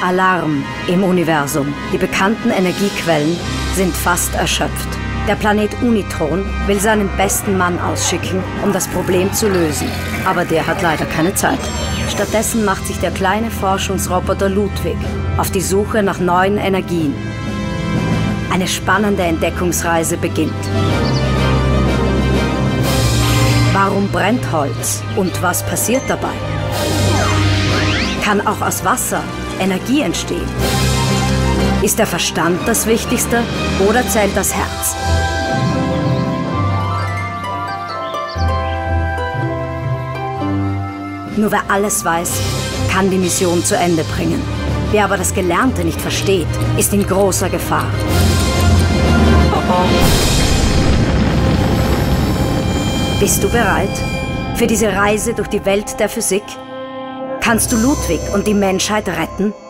Alarm im Universum. Die bekannten Energiequellen sind fast erschöpft. Der Planet Unitron will seinen besten Mann ausschicken, um das Problem zu lösen. Aber der hat leider keine Zeit. Stattdessen macht sich der kleine Forschungsroboter Ludwig auf die Suche nach neuen Energien. Eine spannende Entdeckungsreise beginnt. Warum brennt Holz und was passiert dabei? Kann auch aus Wasser Energie entstehen? Ist der Verstand das Wichtigste oder zählt das Herz? Nur wer alles weiß, kann die Mission zu Ende bringen. Wer aber das Gelernte nicht versteht, ist in großer Gefahr. Bist du bereit für diese Reise durch die Welt der Physik? Kannst du Ludwig und die Menschheit retten?